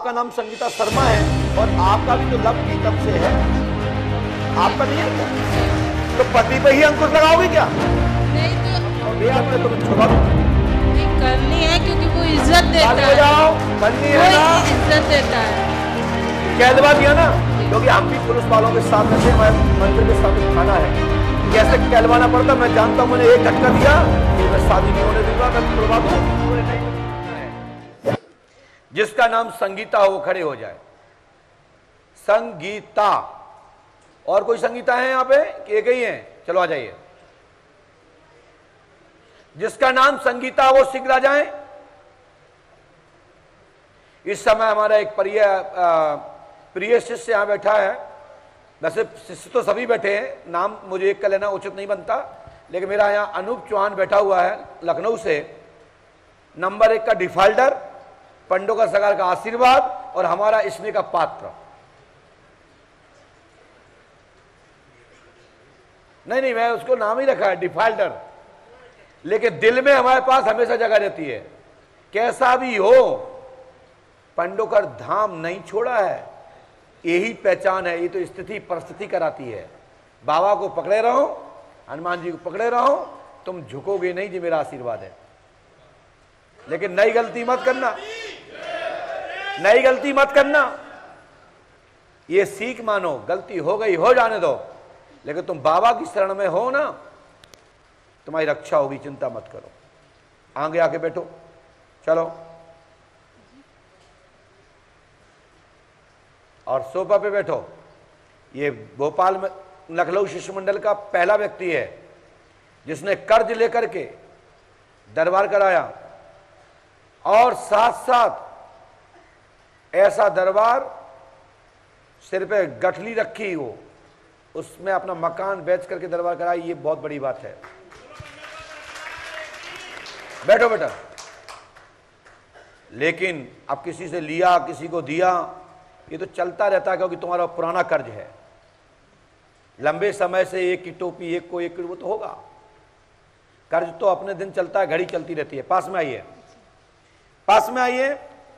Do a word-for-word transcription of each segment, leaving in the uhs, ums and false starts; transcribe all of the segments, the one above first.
आपका नाम संगीता शर्मा है और आपका भी तो लव प्रीतम से है, आपका नहीं है क्या? तो पति पे ही अंकुश लगाओगे क्या? नहीं तो आपने तुम्हें छोड़ा नहीं करनी है क्योंकि वो इज्जत देता हो है, जाओ, करनी है वो ना, इज्जत देता है। कहलवा दिया ना, क्योंकि हम भी पुलिस वालों के साथ में थे, हमारे मंदिर के साथ खाना है, कैसे कहलवाना पड़ता मैं जानता हूं। मैंने एक झटका दिया कि मैं शादी नहीं होने दूंगा, मैं तुड़वा दूं। जिसका नाम संगीता हो वो खड़े हो जाए। संगीता। और कोई संगीता है यहां पे कि एक ही है? चलो आ जाइए। जिसका नाम संगीता वो शीघ्र आ जाए। इस समय हमारा एक प्रिय प्रिय शिष्य यहां बैठा है। वैसे शिष्य तो सभी बैठे हैं, नाम मुझे एक का लेना उचित नहीं बनता, लेकिन मेरा यहां अनूप चौहान बैठा हुआ है लखनऊ से, नंबर एक का डिफाल्टर, पंडों का सगार का आशीर्वाद और हमारा स्नेह का पात्र। नहीं नहीं मैं उसको नाम ही रखा है डिफाल्टर, लेकिन दिल में हमारे पास हमेशा जगह रहती है। कैसा भी हो, पंडोकर धाम नहीं छोड़ा है, यही पहचान है। ये तो स्थिति परिस्थिति कराती है। बाबा को पकड़े रहो, हनुमान जी को पकड़े रहो, तुम झुकोगे नहीं, जी मेरा आशीर्वाद है। लेकिन नई गलती मत करना, नई गलती मत करना। ये सीख मानो, गलती हो गई हो जाने दो, लेकिन तुम बाबा की शरण में हो ना, तुम्हारी रक्षा होगी, चिंता मत करो। आगे आके बैठो, चलो। और सोफा पे बैठो। ये भोपाल में लखनऊ शिष्य मंडल का पहला व्यक्ति है जिसने कर्ज लेकर के दरबार कराया, और साथ साथ ऐसा दरबार सिर पे गठली रखी हो, उसमें अपना मकान बेच करके दरबार कराई। ये बहुत बड़ी बात है। बैठो बेटा। लेकिन अब किसी से लिया, किसी को दिया, ये तो चलता रहता है, क्योंकि तुम्हारा पुराना कर्ज है। लंबे समय से एक की टोपी, एक को एक, वो तो होगा। कर्ज तो अपने दिन चलता है, घड़ी चलती रहती है। पास में आइए, पास में आइए।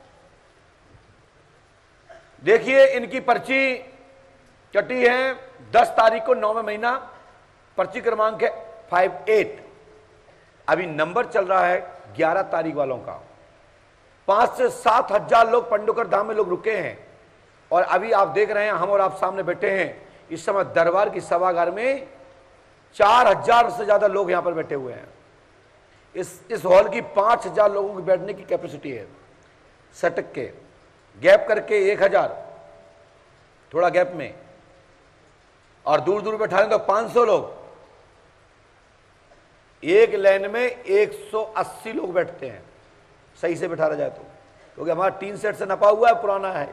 देखिए इनकी पर्ची कटी है दस तारीख को, नौवें महीना, पर्ची क्रमांक है फाइव एट। अभी नंबर चल रहा है ग्यारह तारीख वालों का। पांच से सात हजार लोग पंडोकर धाम में लोग रुके हैं, और अभी आप देख रहे हैं हम और आप सामने बैठे हैं। इस समय दरबार की सभागार में चार हजार से ज्यादा लोग यहां पर बैठे हुए हैं। इस इस हॉल की पांच हजार लोगों की बैठने की कैपेसिटी है। सटक के गैप करके एक हजार, थोड़ा गैप में, और दूर दूर बैठा रहे तो पांच सौ लोग। एक लाइन में एक सौ अस्सी लोग बैठते हैं, सही से बैठा रहा जाए तो, क्योंकि हमारा टीन सेट से नपा हुआ है, पुराना है।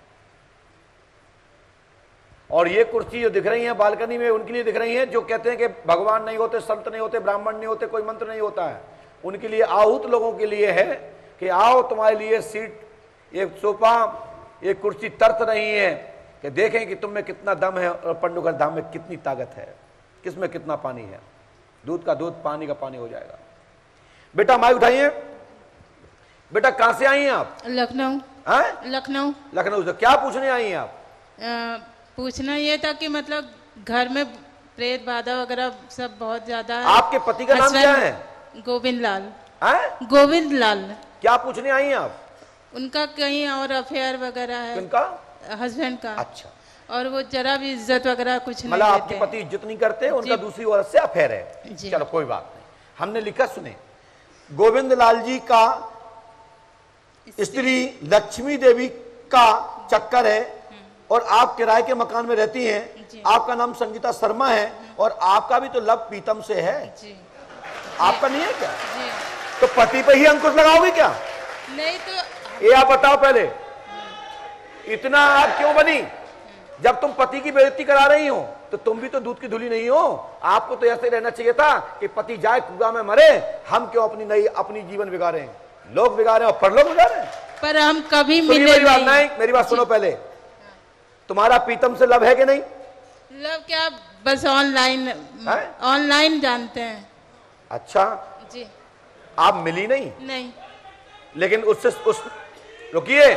और ये कुर्सी जो दिख रही है बालकनी में, उनके लिए दिख रही है जो कहते हैं कि भगवान नहीं होते, संत नहीं होते, ब्राह्मण नहीं होते, कोई मंत्र नहीं होता है। उनके लिए, आहूत लोगों के लिए है कि आओ तुम्हारे लिए सीट, एक सोफा, एक कुर्सी तर्क रही है कि देखें कि तुम में कितना दम है और पंडोकर धाम में कितनी ताकत है, किसमें कितना पानी है। दूध का दूध, पानी का पानी हो जाएगा। बेटा माइक उठाइए। बेटा कहां से आई हैं आप? लखनऊ। लखनऊ। लखनऊ से। क्या पूछने आई हैं आप? आ, पूछना ये था कि मतलब घर में प्रेत बाधा वगैरह सब बहुत ज्यादा है। आपके पति का नाम क्या है? गोविंद लाल। है? गोविंद लाल। क्या पूछने आई हैं आप? उनका कहीं और अफेयर वगैरह है। उनका हस्बैंड का। अच्छा। और वो जरा भी इज्जत वगैरह कुछ नहीं मतलब देते। आपके पति इज्जत नहीं करते, उनका दूसरी औरत से अफेयर है। चलो कोई बात नहीं, हमने लिखा, सुने। गोविंद लाल जी का स्त्री लक्ष्मी देवी का चक्कर है, और आप किराए के मकान में रहती हैं। आपका नाम संगीता शर्मा है, और आपका भी तो लव प्रीतम से है। जी। आपका नहीं है क्या? जी। तो पति पे ही अंकुश लगाओगे क्या? नहीं तो ये आप बताओ पहले, इतना आप क्यों बनी? जब तुम पति की बेइज्जती करा रही हो तो तुम भी तो दूध की धुली नहीं हो। आपको तो ऐसे रहना चाहिए था कि पति जाए कुआं में मरे, हम क्यों अपनी नई अपनी जीवन बिगाड़े? लोग बिगाड़े और परलोक बिगाड़े। पर हम कभी मिले मेरी बात नहीं। नहीं, मेरी बात सुनो पहले। तुम्हारा प्रीतम से लव है कि नहीं? लव क्या, बस ऑनलाइन, ऑनलाइन जानते हैं। अच्छा जी। आप मिली नहीं? नहीं। लेकिन उससे उस रुकिए,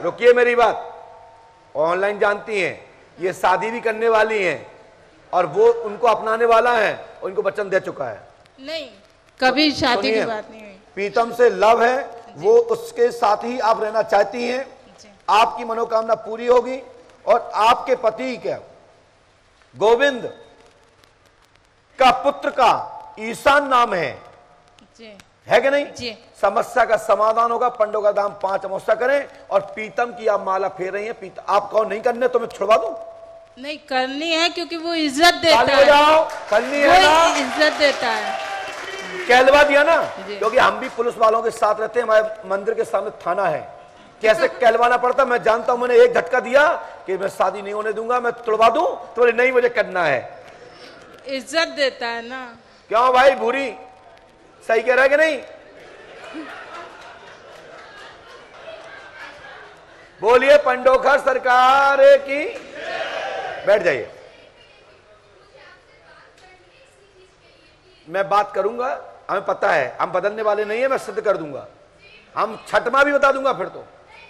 रुकिए मेरी बात, ऑनलाइन जानती हैं ये शादी भी करने वाली हैं और वो उनको अपनाने वाला है, उनको वचन दे चुका है। नहीं, कभी शादी की बात नहीं हुई। प्रीतम से लव है, वो उसके साथ ही आप रहना चाहती हैं, आपकी मनोकामना पूरी होगी और आपके पति क्या गोविंद का पुत्र का ईशान नाम है जी। है कि नहीं जी। समस्या का समाधान होगा। पंडों का दाम पांच अमावस्या करें और पीतम की आप माला फेर रही हैं। पीतम आप कौन नहीं करने तो मैं छुड़वा दूं? नहीं करनी है क्योंकि वो इज्जत देता हो है। जाओ, करनी है ना, इज्जत देता है। कहलवा दिया ना, क्योंकि हम भी पुलिस वालों के साथ रहते हैं, हमारे मंदिर के सामने थाना है। कैसे कहलवाना पड़ता मैं जानता हूं। मैंने एक झटका दिया कि मैं शादी नहीं होने दूंगा, मैं तुड़वा दूं, तो बोले नहीं मुझे करना है। इज्जत देता है ना। क्यों भाई भूरी सही कह रहा है कि नहीं? बोलिए पंडोखर सरकार की। बैठ जाइए, मैं बात करूंगा, हमें पता है हम बदलने वाले नहीं है, मैं सिद्ध कर दूंगा। हम छठमा भी बता दूंगा फिर तो।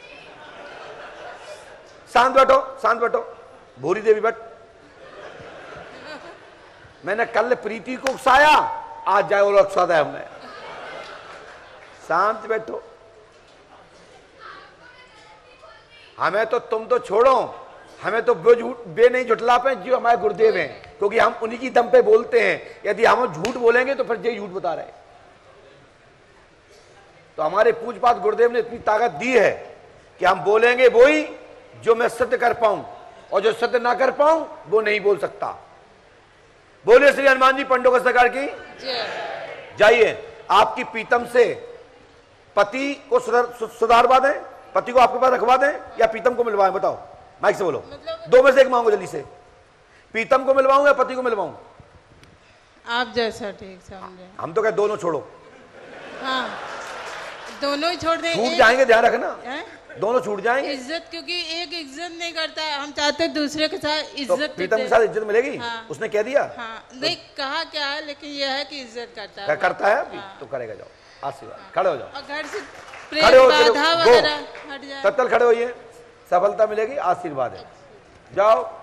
शांत बैठो, शांत बैठो, भूरी देवी बैठ। मैंने कल प्रीति को उकसाया, आज जाए वो उकसाता है हमने। शांत बैठो। हमें तो तुम तो छोड़ो, हमें तो बे झूठ बे नहीं झुटला पे जो हमारे गुरुदेव हैं, क्योंकि हम उन्हीं की दम पे बोलते हैं। यदि हम झूठ बोलेंगे तो फिर ये झूठ बता रहे। तो हमारे पूजपात गुरुदेव ने इतनी ताकत दी है कि हम बोलेंगे वही जो मैं सिद्ध कर पाऊं, और जो सिद्ध ना कर पाऊं वो नहीं बोल सकता। बोलिए श्री हनुमान जी पंडों का सरकार की। जाइए, आपकी पीतम से पति को सुधार सुधारवा दें, पति को आपके पास रखवा दें या पीतम को मिलवाएं? बताओ, माइक से बोलो। मतलब दो में से एक मांगो जल्दी से। पीतम को मिलवाऊं या पति को मिलवाऊं? आप जैसा ठीक समझे। हम तो कहे दोनों छोड़ो। हाँ, दोनों ही छोड़ दें। छूट जाएंगे, ध्यान रखना, है? दोनों छूट जाएंगे। इज्जत, क्योंकि एक इज्जत नहीं करता है, हम चाहते हैं दूसरे के साथ इज्जत। तो प्रीतम के साथ इज्जत मिलेगी। हाँ। उसने कह दिया। हाँ, नहीं कहा क्या है, लेकिन यह है कि इज्जत करता है। करता है। हाँ। तो करेगा। जाओ, आशीर्वाद। खड़े हो जाओ। और घर से खड़े हो, बाधा वगैरह हट जाए। तत्काल खड़े होइए, सफलता मिलेगी, आशीर्वाद है। जाओ।